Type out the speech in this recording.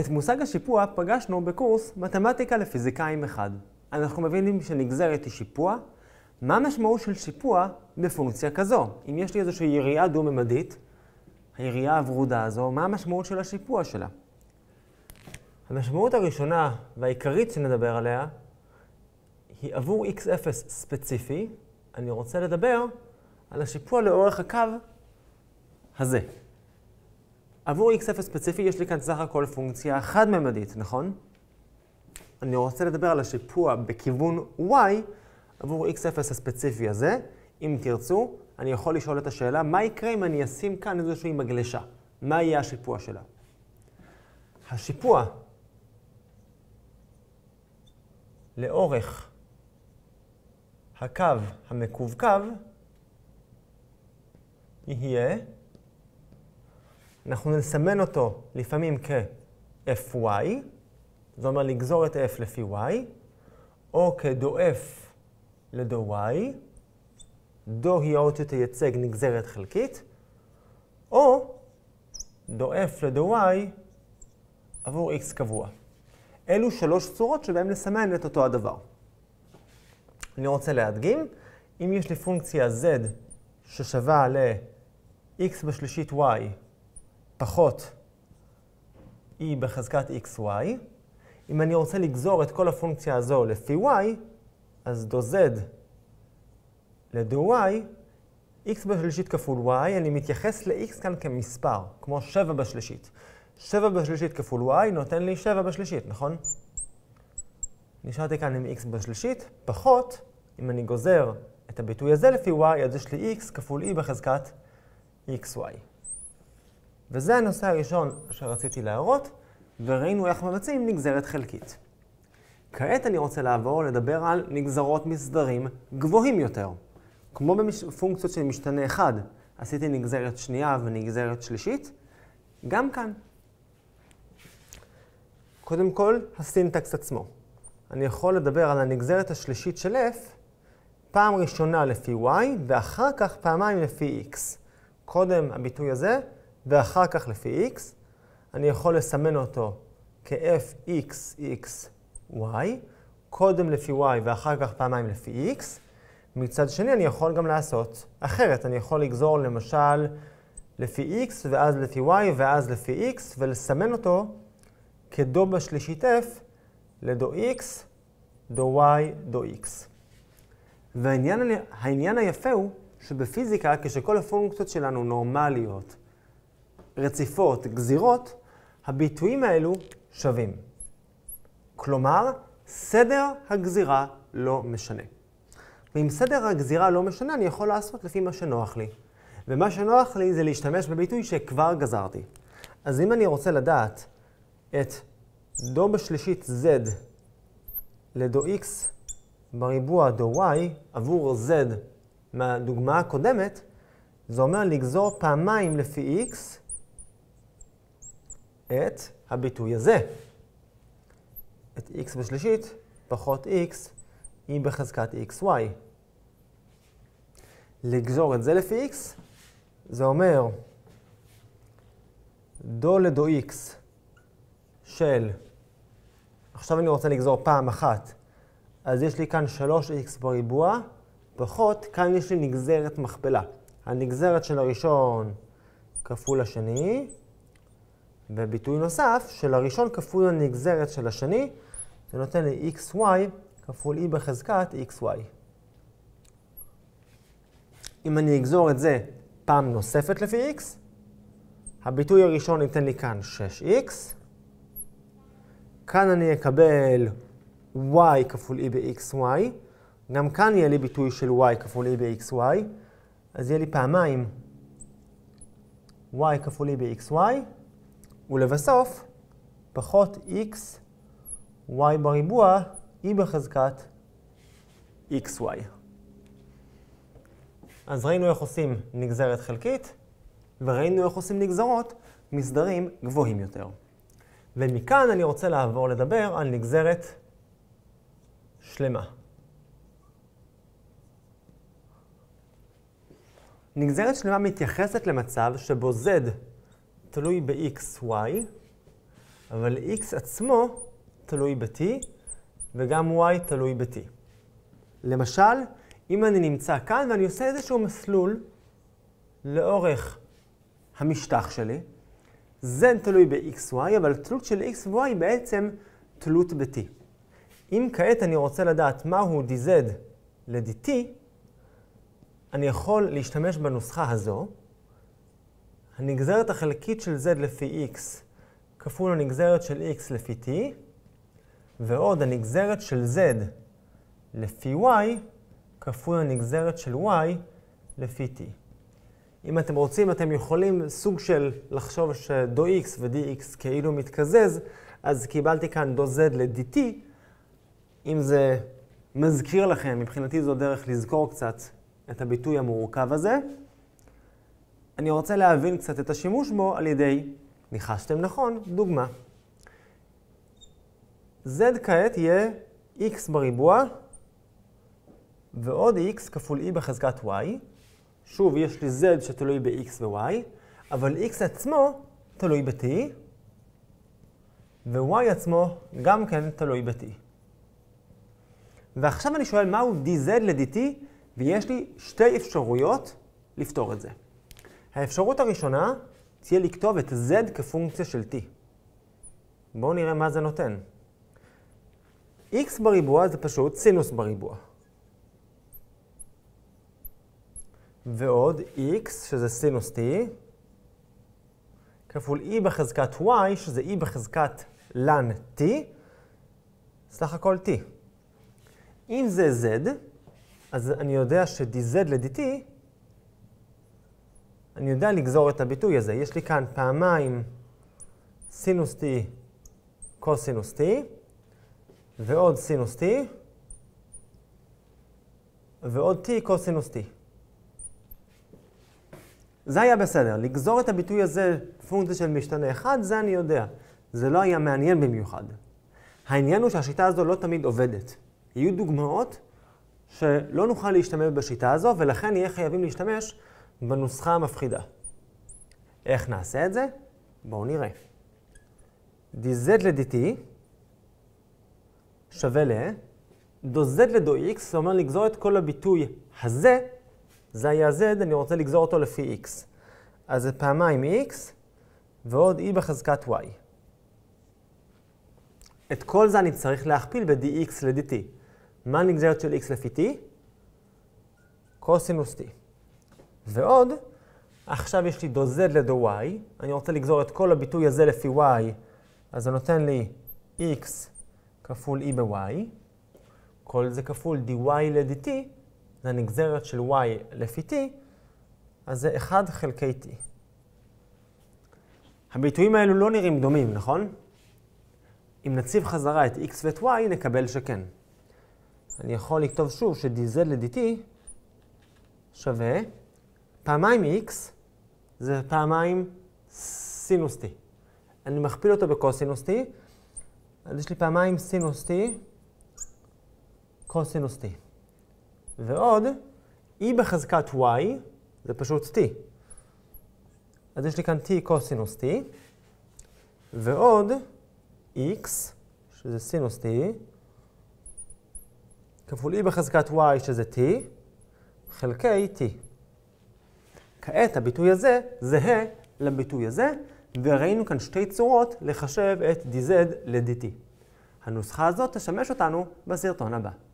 את מושג השיפוע פגשנו בקורס מתמטיקה לפיזיקאים 1. אנחנו מבינים שנגזרת היא שיפוע. מה המשמעות של שיפוע בפונקציה כזו? אם יש לי איזושהי יריעה דו-ממדית, היריעה הוורודה הזו, מה המשמעות של השיפוע שלה? המשמעות הראשונה והעיקרית שנדבר עליה היא עבור x0 ספציפי. אני רוצה לדבר על השיפוע לאורך הקו הזה. עבור x0 ספציפי יש לי כאן סך הכל פונקציה חד-ממדית, נכון? אני רוצה לדבר על השיפוע בכיוון y עבור x0 הספציפי הזה. אם תרצו, אני יכול לשאול את השאלה, מה יקרה אם אני אשים כאן איזושהי מגלשה? מה יהיה השיפוע שלה? השיפוע לאורך הקו המקווקו יהיה, אנחנו נסמן אותו לפעמים כ-fy, זאת אומרת לגזור את f לפי y, או כדו f לדו y, דו היא האות שתייצג נגזרת חלקית, או דו f לדו y עבור x קבוע. אלו שלוש צורות שבהן נסמן את אותו הדבר. אני רוצה להדגים, אם יש לי פונקציה z ששווה ל-x בשלישית y פחות e בחזקת xy, אם אני רוצה לגזור את כל הפונקציה הזו לפי y, אז דו z לדו y, x בשלישית כפול y, אני מתייחס ל-x כאן כמספר, כמו 7 בשלישית. 7 בשלישית כפול y נותן לי 7 בשלישית, נכון? נשארתי כאן עם x בשלישית, פחות, אם אני גוזר את הביטוי הזה לפי y, אז יש לי x כפול e בחזקת xy. וזה הנושא הראשון שרציתי להראות, וראינו איך מבצעים נגזרת חלקית. כעת אני רוצה לעבור לדבר על נגזרות מסדרים גבוהים יותר. כמו בפונקציות של משתנה אחד, עשיתי נגזרת שנייה ונגזרת שלישית, גם כאן. קודם כל, הסינטקס עצמו. אני יכול לדבר על הנגזרת השלישית של f, פעם ראשונה לפי y, ואחר כך פעמיים לפי x. קודם הביטוי הזה, ואחר כך לפי x. אני יכול לסמן אותו כ-f(x(y), קודם לפי y ואחר כך פעמיים לפי x. מצד שני, אני יכול גם לעשות אחרת. אני יכול לגזור למשל לפי x, ואז לפי y, ואז לפי x, ולסמן אותו כדו בשלישית f לדו x, דו y, דו x. והעניין היפה הוא שבפיזיקה, כשכל הפונקציות שלנו נורמליות, רציפות, גזירות, הביטויים האלו שווים. כלומר, סדר הגזירה לא משנה. ואם סדר הגזירה לא משנה, אני יכול לעשות לפי מה שנוח לי. ומה שנוח לי זה להשתמש בביטוי שכבר גזרתי. אז אם אני רוצה לדעת את דו בשלישית z לדו x בריבוע דו y עבור z מהדוגמה הקודמת, זה אומר לגזור פעמיים לפי x את הביטוי הזה. את x בשלישית פחות x e בחזקת xy. לגזור את זה לפי x, זה אומר דו לדו x של, עכשיו אני רוצה לגזור פעם אחת, אז יש לי כאן 3x בריבוע, פחות, כאן יש לי נגזרת מכפלה. הנגזרת של הראשון כפול השני, וביטוי נוסף של הראשון כפול הנגזרת של השני, זה נותן לי xy כפול e בחזקת xy. אם אני אגזור את זה פעם נוספת לפי x, הביטוי הראשון ייתן לי כאן 6x, כאן אני אקבל y כפול e ב-xy, גם כאן יהיה לי ביטוי של y כפול e ב-xy, אז יהיה לי פעמיים y כפול e ב-xy, ולבסוף פחות x y בריבוע e בחזקת xy. אז ראינו איך עושים נגזרת חלקית, וראינו איך עושים נגזרות מסדרים גבוהים יותר. ומכאן אני רוצה לעבור לדבר על נגזרת שלמה. נגזרת שלמה מתייחסת למצב שבו z תלוי ב-xy, אבל x עצמו תלוי ב-t, וגם y תלוי ב-t. למשל, אם אני נמצא כאן ואני עושה איזשהו מסלול לאורך המשטח שלי, z תלוי ב-xy, אבל תלות של x ו-y היא בעצם תלות ב-t. אם כעת אני רוצה לדעת מהו dz ל-dt, אני יכול להשתמש בנוסחה הזו. הנגזרת החלקית של z לפי x כפול הנגזרת של x לפי t, ועוד הנגזרת של z לפי y כפול הנגזרת של y לפי t. אם אתם רוצים, אתם יכולים סוג של לחשוב שדו x ו-dx כאילו מתקזז, אז קיבלתי כאן דו z ל-dt. אם זה מזכיר לכם, מבחינתי זו דרך לזכור קצת את הביטוי המורכב הזה. אני רוצה להבין קצת את השימוש בו על ידי, ניחשתם נכון, דוגמה. z כעת יהיה x בריבוע ועוד x כפול e בחזקת y. שוב, יש לי z שתלוי ב-x ו-y, אבל x עצמו תלוי ב-t, ו-y עצמו גם כן תלוי ב-t. ועכשיו אני שואל מהו dz ל-dt, ויש לי שתי אפשרויות לפתור את זה. האפשרות הראשונה תהיה לכתוב את z כפונקציה של t. בואו נראה מה זה נותן. x בריבוע זה פשוט סינוס בריבוע. ועוד x, שזה סינוס t, כפול e בחזקת y, שזה e בחזקת לן t, סך הכל t. אם זה z, אז אני יודע ש-dz ל-dt, אני יודע לגזור את הביטוי הזה. יש לי כאן פעמיים סינוס t קוסינוס t, ועוד סינוס t, ועוד t קוסינוס t. זה היה בסדר. לגזור את הביטוי הזה פונקציה של משתנה אחד, זה אני יודע. זה לא היה מעניין במיוחד. העניין הוא שהשיטה הזו לא תמיד עובדת. יהיו דוגמאות שלא נוכל להשתמש בשיטה הזו, ולכן נהיה חייבים להשתמש בנוסחה המפחידה. איך נעשה את זה? בואו נראה. dz ל-dt שווה דו z לדו x, זאת אומרת לגזור את כל הביטוי הזה, זה היה z, אני רוצה לגזור אותו לפי x. אז זה פעמיים x ועוד e בחזקת y. את כל זה אני צריך להכפיל ב-dx ל-dt. מה הנגזרת של x לפי t? קוסינוס t. ועוד, עכשיו יש לי דו z לדו y, אני רוצה לגזור את כל הביטוי הזה לפי y, אז זה נותן לי x כפול e ב-y, כל זה כפול dy ל-dt, זה הנגזרת של y לפי t, אז זה 1 חלקי t. הביטויים האלו לא נראים דומים, נכון? אם נציב חזרה את x ואת y, נקבל שכן. אני יכול לכתוב שוב ש-dz ל-dt שווה פעמיים x, זה פעמיים סינוס t. אני מכפיל אותו בקוסינוס t, אז יש לי פעמיים סינוס t, קוסינוס t. ועוד, e בחזקת y, זה פשוט t. אז יש לי כאן t קוסינוס t, ועוד x, שזה סינוס t, כפול e בחזקת y, שזה t, חלקי t. כעת הביטוי הזה זהה לביטוי הזה, וראינו כאן שתי צורות לחשב את dz ל-dt. הנוסחה הזאת תשמש אותנו בסרטון הבא.